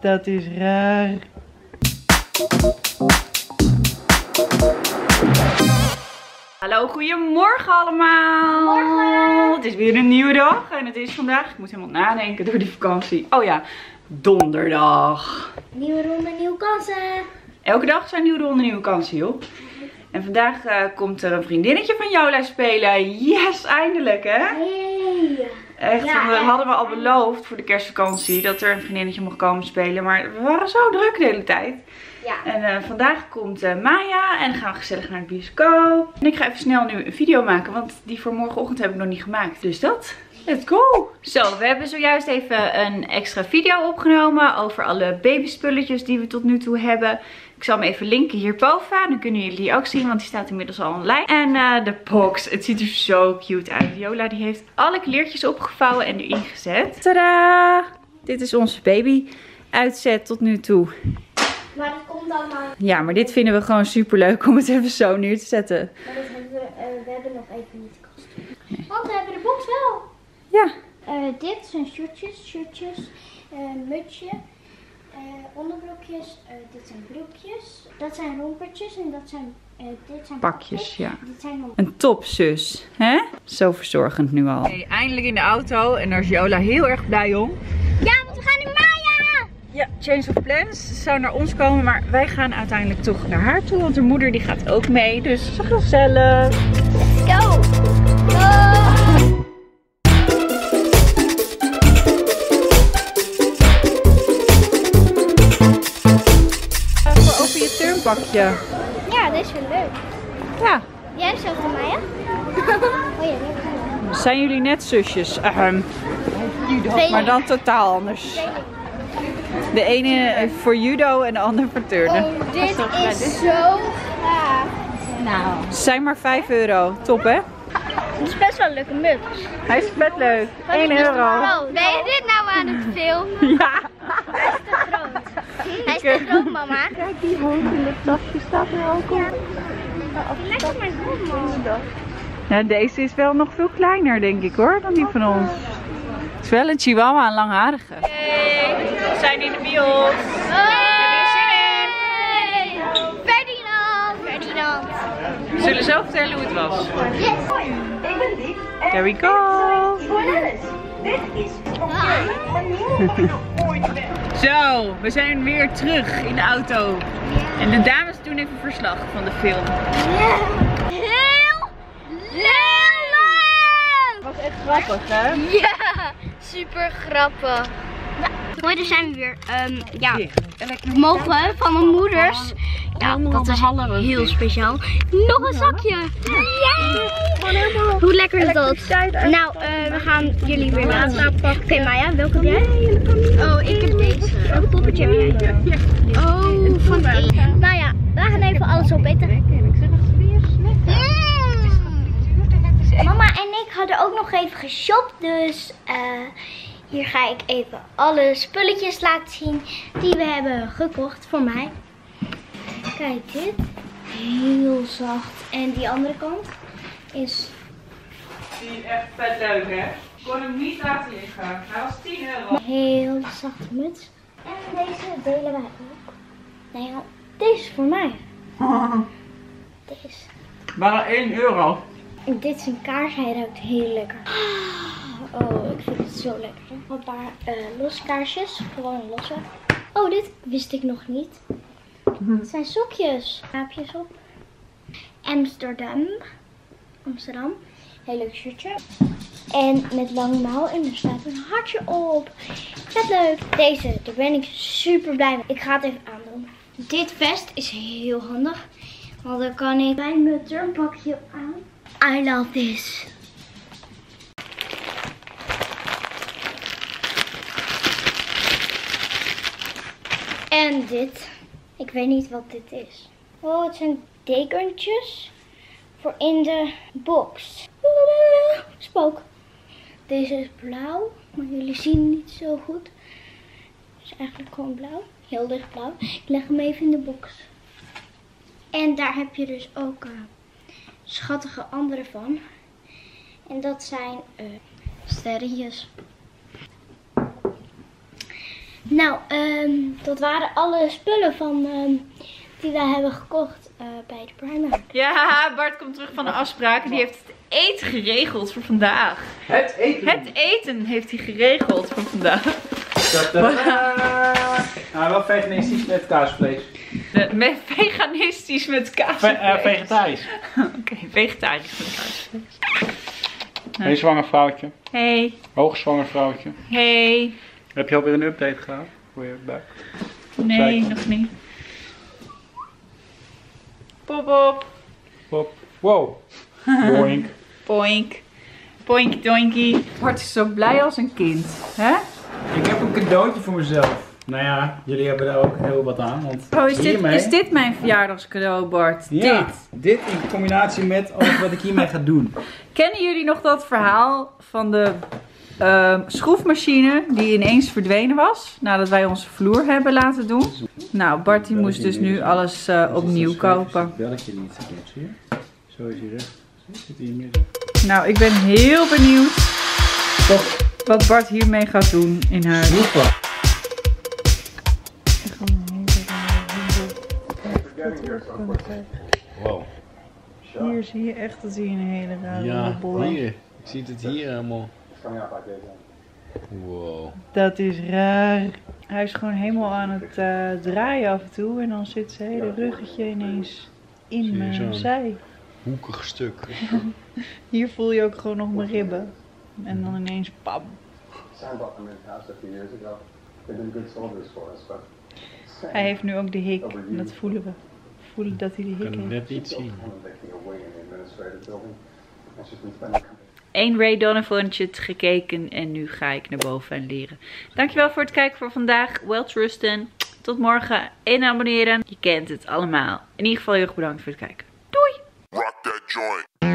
Dat is raar. Hallo, goedemorgen allemaal. Morgen. Het is weer een nieuwe dag en het is vandaag, ik moet helemaal nadenken door die vakantie. Oh ja, donderdag. Nieuwe ronde, nieuwe kansen. Elke dag zijn nieuwe ronde, nieuwe kansen, joh. En vandaag komt er een vriendinnetje van Jola spelen. Yes, eindelijk hè. Hey. Echt, Ja, dat echt. hadden we al beloofd voor de kerstvakantie dat er een vriendinnetje mocht komen spelen. Maar we waren zo druk de hele tijd. Ja. En vandaag komt Maya en dan gaan we gezellig naar de bioscoop. En ik ga even snel nu een video maken, want die voor morgenochtend heb ik nog niet gemaakt. Dus dat, let's go! Zo, we hebben zojuist even een extra video opgenomen over alle babyspulletjes die we tot nu toe hebben. Ik zal hem even linken hierboven, dan kunnen jullie die ook zien, want die staat inmiddels al online. En de box, het ziet er zo cute uit. Viola die heeft alle kleertjes opgevouwen en erin gezet. Tadaa! Dit is onze baby uitzet tot nu toe. Maar dat komt allemaal. Ja, maar dit vinden we gewoon super leuk om het even zo neer te zetten. Maar dat hebben we hebben nog even niet kostuum. Nee. Want we hebben de box wel. Ja. Dit zijn shirtjes, mutsje, onderbroekjes. Dit zijn broekjes. Dat zijn rompertjes en dat zijn, dit zijn Pakjes, ja. Dit zijn Een topzus, hè? Zo verzorgend nu al. Hey, eindelijk in de auto en daar is Jola heel erg blij om. Ja, want we gaan in Maya! Ja, change of plans. Ze zou naar ons komen, maar wij gaan uiteindelijk toch naar haar toe. Want haar moeder die gaat ook mee, dus zo gezellig. Go! Go! Voor over je turnpakje. Ja, dit is wel leuk. Ja. Jij hebt zelf van Maya? Oh ja, dat is Zijn jullie net zusjes? Maar dan totaal anders. De ene voor judo en de ander voor turnen. Oh, dit is zo gaaf. Nou. Ze zijn maar €5. Top hè? Het is best wel een leuke muts. Hij is vet leuk. €1. Ben je dit nou aan het filmen? Ja. Hij is te groot. Hij is te groot, mama. Kijk, die hoofd in het tasje staat er ook op. Lekker maar goed, man. Ja, deze is wel nog veel kleiner denk ik hoor, dan die van ons. Het is wel een chihuahua, een langharige. Hey, we zijn in de bios. Heb je er zin in? Ferdinand. We zullen zo vertellen hoe het was. Yes. Ik ben Lief. There we go. Voor Dennis. Dit is voor mij. Zo, we zijn weer terug in de auto. En de dames doen even verslag van de film. Heel leuk! Dat was echt grappig hè? Ja, super grappig. Hoi, daar zijn we weer. Ja, we mogen van mijn moeders. Ja, dat is heel speciaal. Nog een zakje. Yay! Hoe lekker is dat? Nou, we gaan jullie weer laten. Oké, Maya, welke heb jij? Oh, ik heb deze. Welke poppetje heb jij? Oh, van die. Nou ja, we gaan even alles opeten. Mama en ik hadden ook nog even geshopt, dus hier ga ik even alle spulletjes laten zien die we hebben gekocht voor mij. Kijk, dit. Heel zacht. En die andere kant is... Die is echt vet leuk hè? Ik kon hem niet laten liggen. Hij was €10. Heel zachte muts. En deze delen wij ook. Nou ja, deze is voor mij. Deze. Maar €1. En dit is een kaars, hij ruikt heel lekker. Oh, ik vind het zo lekker. Een paar losse kaarsjes, gewoon een losse. Oh, dit wist ik nog niet. Het zijn sokjes. Aapjes op. Amsterdam. Heel leuk shirtje. En met lang mouw en er staat een hartje op. Vet leuk. Deze, daar ben ik super blij mee. Ik ga het even aandoen. Dit vest is heel handig. Want dan kan ik mijn turnpakje aan. I love this. En dit. Ik weet niet wat dit is. Oh, het zijn dekentjes voor in de box. Spook. Deze is blauw, maar jullie zien niet zo goed. Het is eigenlijk gewoon blauw. Heel licht blauw. Ik leg hem even in de box. En daar heb je dus ook schattige andere van. En dat zijn sterretjes. Nou, dat waren alle spullen van die wij hebben gekocht bij de Primark. Ja, Bart komt terug van de afspraak. Die heeft het eten geregeld voor vandaag. Het eten? Het eten heeft hij geregeld voor vandaag. Nou, wel veganistisch met kaasvlees. Met veganistisch met kaasvlees. Vegetarisch. Oké, vegetarisch met kaasvlees. Een zwanger vrouwtje. Hey. Hoogzwanger vrouwtje. Hey. Heb je alweer een update gehad voor je buik? Nee, nog niet. Pop op. Pop. Wow. Boink. Boink. Boink doinkie. Bart is zo blij als een kind. Hè? Ik heb een cadeautje voor mezelf. Nou ja, jullie hebben daar ook heel wat aan. Want Oh, hiermee... is dit mijn verjaardagscadeau, Bart? Ja, dit in combinatie met alles wat ik hiermee ga doen. Kennen jullie nog dat verhaal van de schroefmachine die ineens verdwenen was? Nadat wij onze vloer hebben laten doen. Nou, Bart die moest dus nu alles opnieuw kopen. Belletje niet. Zie je? Zo is hij recht. Zit hij hier? Nou, ik ben heel benieuwd wat Bart hiermee gaat doen in huis. Snoepen. Wow. Hier zie je echt dat hij een hele rare Ja, bol heeft. hier. Ik zie het hier helemaal. Wow. Dat is raar. Hij is gewoon helemaal aan het draaien af en toe. En dan zit zijn hele ruggetje ineens in je mijn zo'n- zij. Hoekig stuk. Hier voel je ook gewoon nog mijn ribben. En dan ineens pam. Sam bought them in-house a few years ago. They've been good soldiers for us, but Hij heeft nu ook de hik. En dat voelen we. We voelen dat hij de Ik hik kan het heeft. net niet zien. taking a wing in the administrative building. And she's been spending 1 Ray Donovan'tje gekeken en nu ga ik naar boven en leren. Dankjewel voor het kijken voor vandaag. Welterusten. Tot morgen. En abonneren. Je kent het allemaal. In ieder geval heel erg bedankt voor het kijken. Doei! Rock that joint.